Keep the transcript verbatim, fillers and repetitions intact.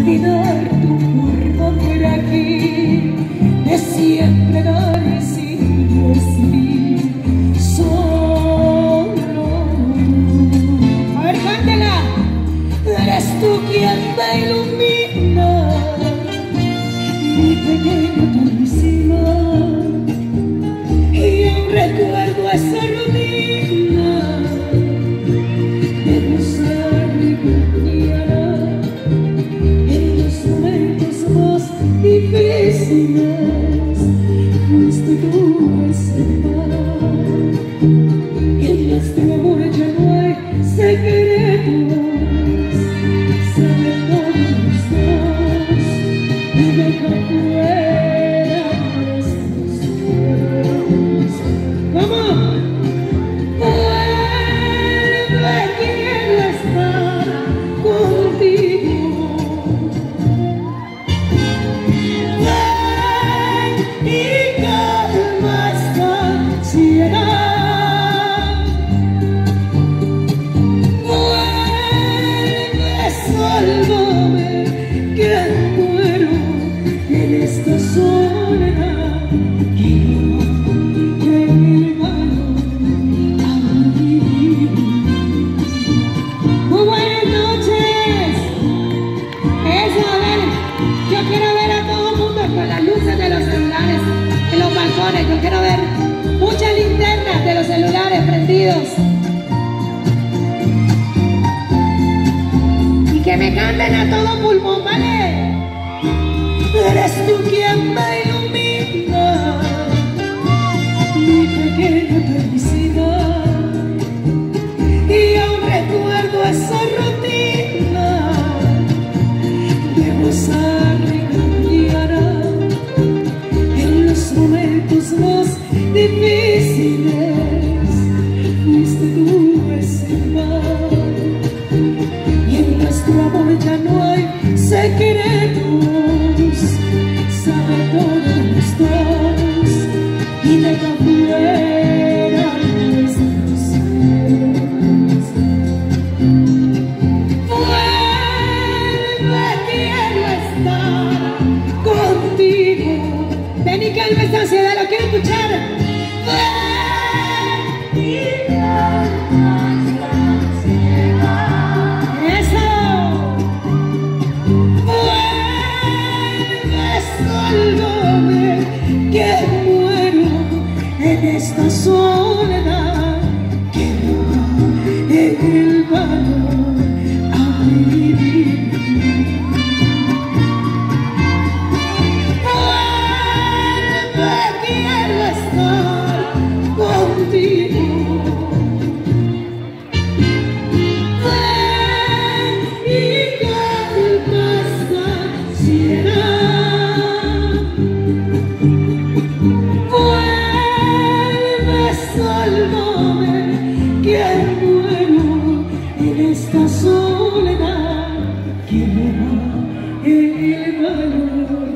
olvidar tu curva frágil de siempre dar sin recibir solo. A ver, cántela. Eres tú quien me ilumina mi pequeña torrecina, y aún recuerdo esa rutina de gozar y cambiar en los momentos más difíciles. Fuiste tú ese mar, y en nuestro amor ya no hay secretos. Saben todos los dos y deja fuera nuestros sueños. ¿Cómo? Vuelve, quiero estar contigo. Ven y calma esta ansiedad. Sálvame, que muero en esta soledad. Quiero que mi mano a vivir. Muy buenas noches. Eso, a ver, yo quiero ver a todo el mundo con las luces de los celulares en los balcones. Yo quiero ver muchas linternas de los celulares prendidos. Que me canten a todo pulmón, ¿vale? Eres tú quien me ilumina mi pequeña felicidad, y aún recuerdo esa rutina de gozar y cambiar en los momentos más difíciles. Fuiste tú ese mar, nuestro amor ya no hay secretos. Sabe todos los dos y deja fuera nuestros sueños. Vuelve, quiero estar contigo. Ven y calma esta ansiedad, lo quiero escuchar. Ven y calma esta ansiedad. Sálvame, que muero en esta soledad. Quiero en el valor a vivir. Vuelve, quiero estar contigo. Ven y calma esta ansiedad. Sálvame, que muero en esta soledad. Quiero en el valor